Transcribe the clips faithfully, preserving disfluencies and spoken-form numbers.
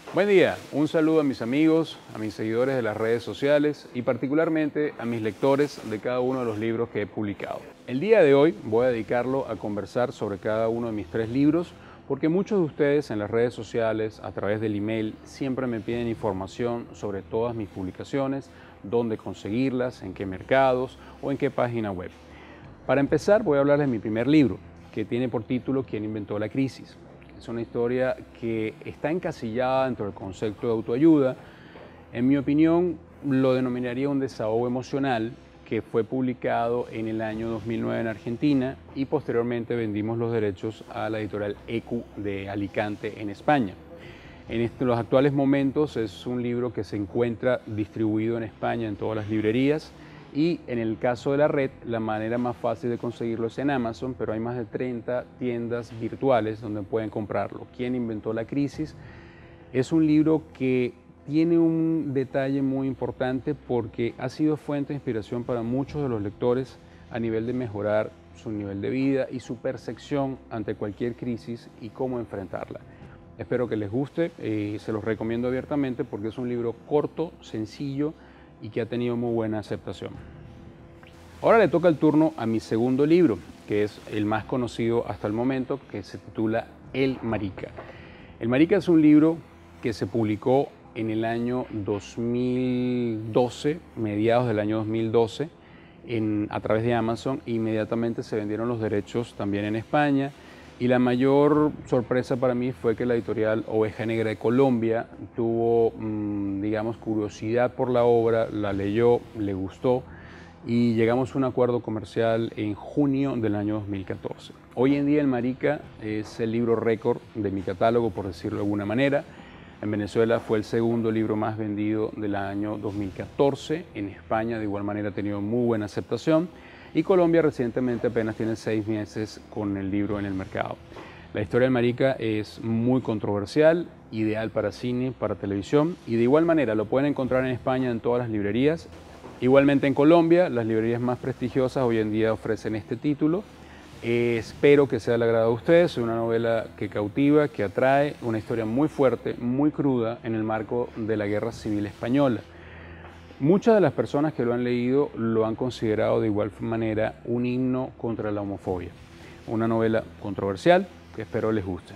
Buen día, un saludo a mis amigos, a mis seguidores de las redes sociales y particularmente a mis lectores de cada uno de los libros que he publicado. El día de hoy voy a dedicarlo a conversar sobre cada uno de mis tres libros porque muchos de ustedes en las redes sociales, a través del email, siempre me piden información sobre todas mis publicaciones, dónde conseguirlas, en qué mercados o en qué página web. Para empezar voy a hablarles de mi primer libro, que tiene por título ¿Quién inventó la crisis? Es una historia que está encasillada dentro del concepto de autoayuda. En mi opinión, lo denominaría un desahogo emocional que fue publicado en el año dos mil nueve en Argentina y posteriormente vendimos los derechos a la editorial E Q de Alicante en España. En este, los actuales momentos es un libro que se encuentra distribuido en España en todas las librerías. Y en el caso de la red, la manera más fácil de conseguirlo es en Amazon, pero hay más de treinta tiendas virtuales donde pueden comprarlo. ¿Quién inventó la crisis? Es un libro que tiene un detalle muy importante porque ha sido fuente de inspiración para muchos de los lectores a nivel de mejorar su nivel de vida y su percepción ante cualquier crisis y cómo enfrentarla. Espero que les guste y se los recomiendo abiertamente porque es un libro corto, sencillo y que ha tenido muy buena aceptación. Ahora le toca el turno a mi segundo libro, que es el más conocido hasta el momento, que se titula El Marica. El Marica es un libro que se publicó en el año dos mil doce, mediados del año dos mil doce, en, a través de Amazon. Inmediatamente se vendieron los derechos también en España. Y la mayor sorpresa para mí fue que la editorial Oveja Negra de Colombia tuvo, mmm, digamos, curiosidad por la obra, la leyó, le gustó y llegamos a un acuerdo comercial en junio del año dos mil catorce. Hoy en día El Marica es el libro récord de mi catálogo, por decirlo de alguna manera. En Venezuela fue el segundo libro más vendido del año dos mil catorce. En España de igual manera ha tenido muy buena aceptación. Y Colombia recientemente apenas tiene seis meses con el libro en el mercado. La historia del Marica es muy controversial, ideal para cine, para televisión y de igual manera lo pueden encontrar en España en todas las librerías. Igualmente en Colombia, las librerías más prestigiosas hoy en día ofrecen este título. Eh, espero que sea del agrado de ustedes. Es una novela que cautiva, que atrae, una historia muy fuerte, muy cruda en el marco de la Guerra Civil Española. Muchas de las personas que lo han leído lo han considerado de igual manera un himno contra la homofobia. Una novela controversial que espero les guste.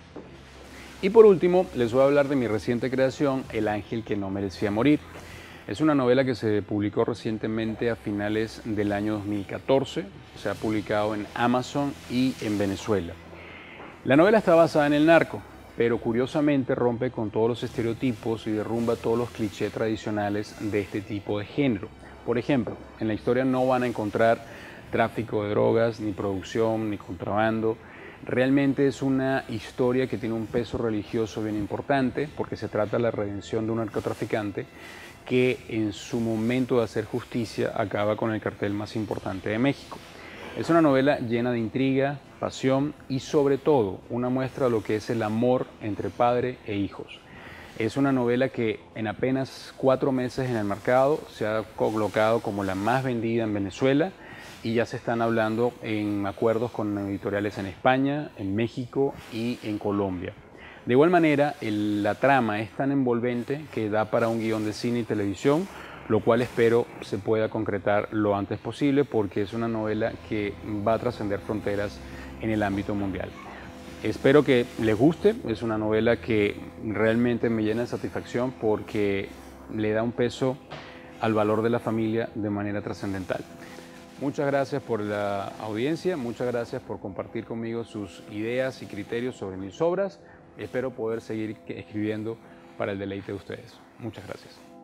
Y por último, les voy a hablar de mi reciente creación, El ángel que no merecía morir. Es una novela que se publicó recientemente a finales del año dos mil catorce. Se ha publicado en Amazon y en Venezuela. La novela está basada en el narco, pero curiosamente rompe con todos los estereotipos y derrumba todos los clichés tradicionales de este tipo de género. Por ejemplo, en la historia no van a encontrar tráfico de drogas, ni producción, ni contrabando. Realmente es una historia que tiene un peso religioso bien importante porque se trata de la redención de un narcotraficante que en su momento de hacer justicia acaba con el cartel más importante de México. Es una novela llena de intriga, pasión y sobre todo una muestra de lo que es el amor entre padre e hijos. Es una novela que en apenas cuatro meses en el mercado se ha colocado como la más vendida en Venezuela y ya se están hablando en acuerdos con editoriales en España, en México y en Colombia. De igual manera, el, la trama es tan envolvente que da para un guión de cine y televisión, lo cual espero se pueda concretar lo antes posible porque es una novela que va a trascender fronteras en el ámbito mundial. Espero que les guste, es una novela que realmente me llena de satisfacción porque le da un peso al valor de la familia de manera trascendental. Muchas gracias por la audiencia, muchas gracias por compartir conmigo sus ideas y criterios sobre mis obras. Espero poder seguir escribiendo para el deleite de ustedes. Muchas gracias.